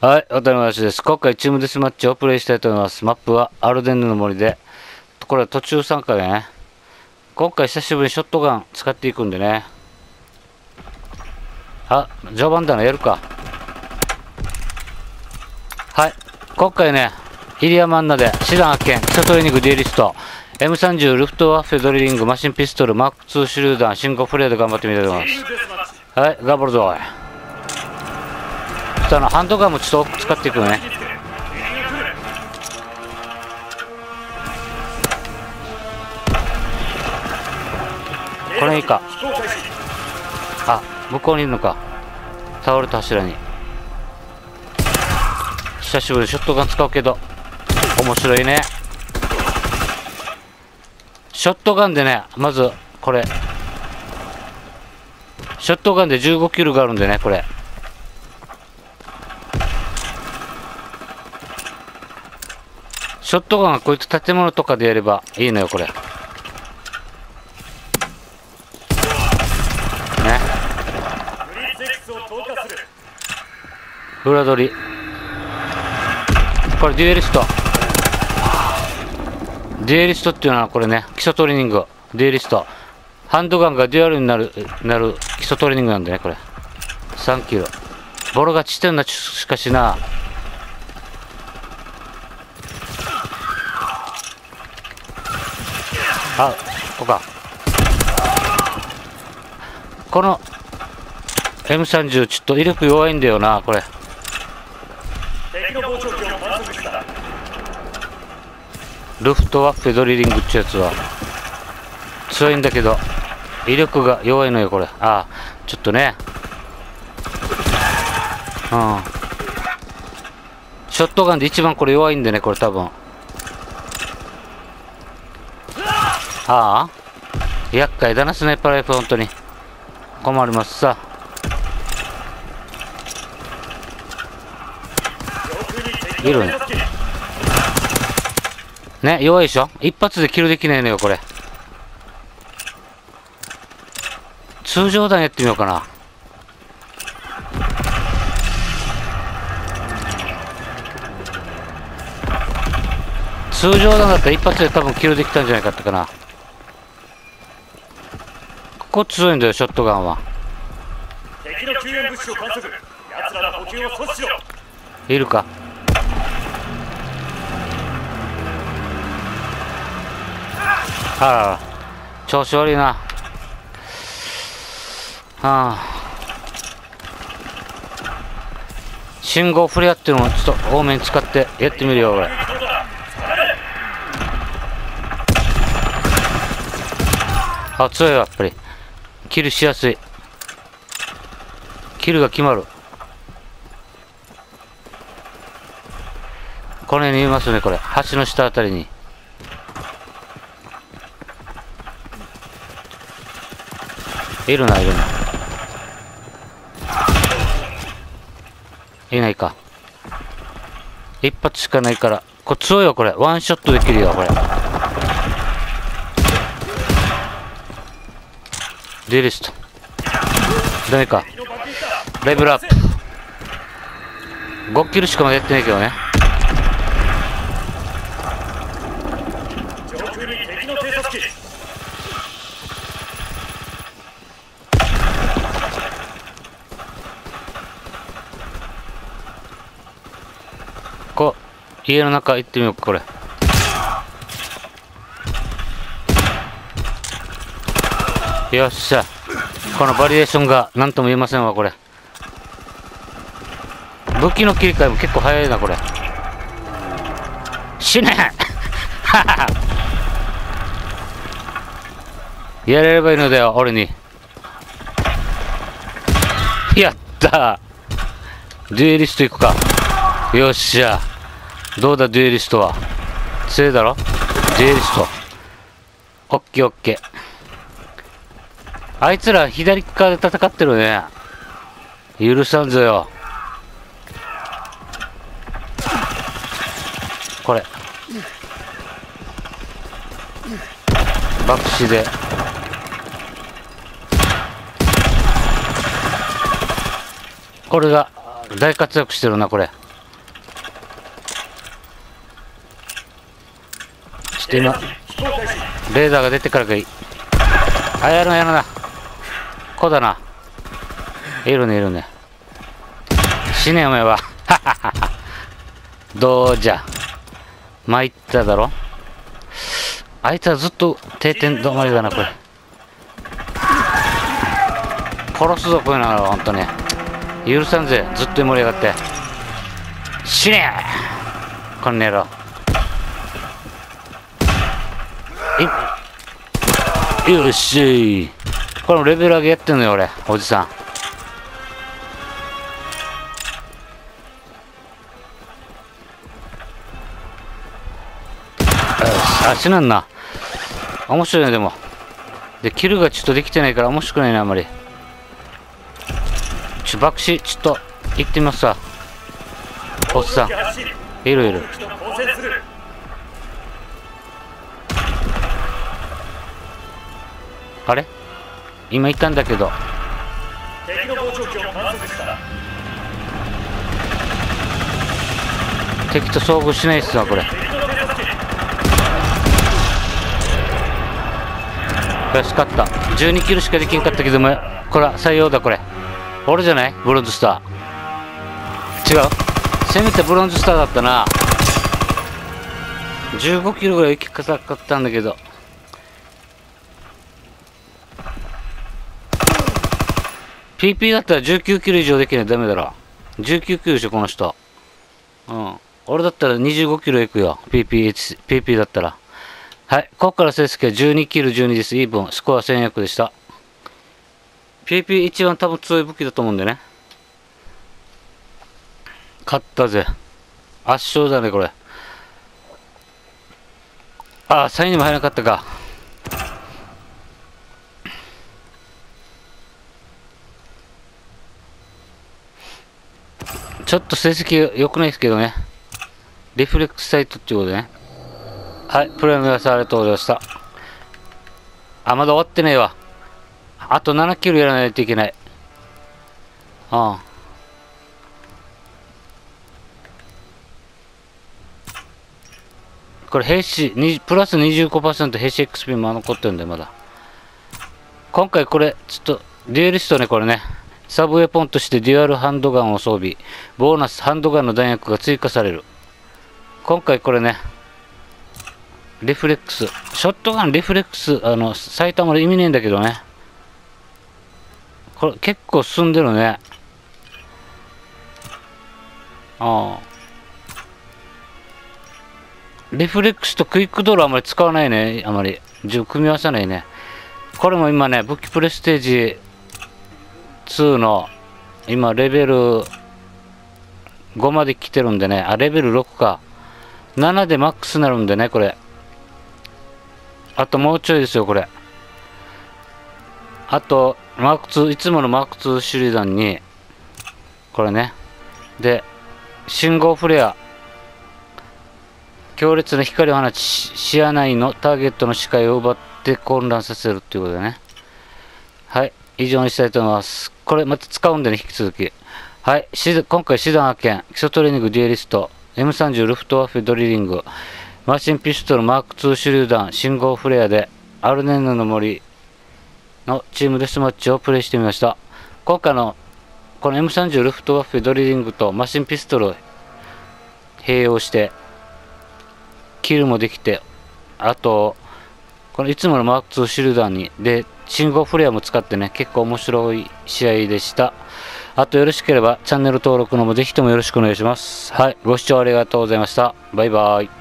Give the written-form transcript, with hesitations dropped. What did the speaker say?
はい、渡辺です。今回チームデスマッチをプレイしたいと思います。マップはアルデンヌの森で、これは途中参加でね。今回久しぶりにショットガン使っていくんでね。あ、序盤だな、やるか。はい、今回ね、イリアマンナで師団発見、基礎トレーニングデュエリスト、M30 ルフトワッフェドリリング、マシンピストル、マーク2手榴弾、進行プレイで頑張ってみたいと思います。はい、頑張るぞ。ハンドガンもちょっと使っていくね。これいいか。あ、向こうにいるのか。倒れた柱に。久しぶりにショットガン使うけど面白いね。ショットガンでね、まずこれショットガンで15キロがあるんでね、これショットガンはこいつ建物とかでやればいいのよ、これ。ね。裏取り。これデュエリスト。デュエリストっていうのはこれね、基礎トレーニング。デュエリスト。ハンドガンがデュアルになる基礎トレーニングなんでね、これ。3キロ。ボロがちってんな、しかしな。あ、ここか。この M30 ちょっと威力弱いんだよな、これ。ルフトワッフェドリリングってやつは強いんだけど威力が弱いのよ、これ。ああ、ちょっとね。うん。ショットガンで一番これ弱いんでね、これ多分。ああ、厄介だな、スナイパーライフル、本当に。困りますさ。いるね。ね、弱いでしょ。一発でキルできないのよ、これ。通常弾やってみようかな。通常弾だったら一発で多分キルできたんじゃないかったかな。ここ強いんだよ、ショットガンは。いるか。あらら、調子悪いな。はあ、信号フレアっていうのもちょっと多めに使ってやってみるよ、俺。あ、強いわ、やっぱり。キルしやすい。キルが決まる。この辺にいますね、これ。橋の下あたりに。いるな、いるな。いないか。一発しかないから。これ強いよ、これ。ワンショットできるよ、これ。デュエリスト。ダメか。レベルアップ。5キルしかまだやってないけどね。こう、家の中行ってみようか、これ。よっしゃ。このバリエーションが何とも言えませんわ、これ。武器の切り替えも結構早いな、これ。死ねやれればいいのだよ、俺に。やったー。デュエリスト行くか。よっしゃ。どうだ、デュエリストは。強いだろ、デュエリスト。オッケーオッケー。あいつら左側で戦ってるね。許さんぞよ。これ爆死でこれが大活躍してるな、これ。 と今レーダーが出てからがいい。あ、やるなこうだな。いるね死ねお前はどうじゃ参っただろ。あいつはずっと定点止まりだなこれ。殺すぞこういうのは本当に許さんぜ。ずっと盛り上がって死ねこの野郎。よっしー。これレベル上げやってんのよ俺おじさん。あ、死なんな。面白いねでも。でキルがちょっとできてないから面白くないなあんまり。爆死ちょっと行ってみますわ。おっさんいる。あれ今いたんだけど。敵と遭遇しないっすわこれ。よし勝った。12キルしかできんかったけどもこれは採用だ。これ俺じゃないブロンズスター。違う、せめてブロンズスターだったな。15キロぐらい行きかかったんだけど。PP だったら19キロ以上できないとダメだろ。19キロでしょこの人。俺だったら25キロいくよ。PP だったら。はい、ここから成績は12キル12です。イーブン。スコア1100でした。PP 一番多分強い武器だと思うんでね。勝ったぜ。圧勝だねこれ。ああ、3位にも入らなかったか。ちょっと成績良くないですけどね。リフレックスサイトっていうことでね。はい、プレイの皆さんありがとうございました。あ、まだ終わってねえわ。あと7キロやらないといけない。これ兵士プラス 25% 兵士 XP も残ってるんでまだ。今回これちょっとデュエリストねこれね。サブウェポンとしてデュアルハンドガンを装備。ボーナスハンドガンの弾薬が追加される。今回これね。リフレックス。ショットガンリフレックス、最多まで意味ねえんだけどね。これ結構進んでるね。リフレックスとクイックドローあまり使わないね。あまり。組み合わさないね。これも今ね、武器プレステージ2の今レベル5まで来てるんでね。レベル6か。7でマックスになるんでね、これ。あともうちょいですよ、これ。あと、マーク2、いつものマーク2手榴弾に、これね。で、信号フレア。強烈な光を放ち、視野内のターゲットの視界を奪って混乱させるっていうことでね。はい。以上にしたいと思います。これまた使うんでね、引き続き。はい。今回、師団派遣、基礎トレーニングデュエリスト、M30 ルフトワッフェドリリング、マシンピストルマーク2手榴弾、信号フレアで、アルネンヌの森のチームデスマッチをプレイしてみました。今回の、この M30 ルフトワッフェドリリングとマシンピストルを併用して、キルもできて、あと、このいつものマーク2手榴弾に、で、信号フレアも使ってね、結構面白い試合でした。あとよろしければチャンネル登録のもぜひともよろしくお願いします。はい、ご視聴ありがとうございました。バイバイ。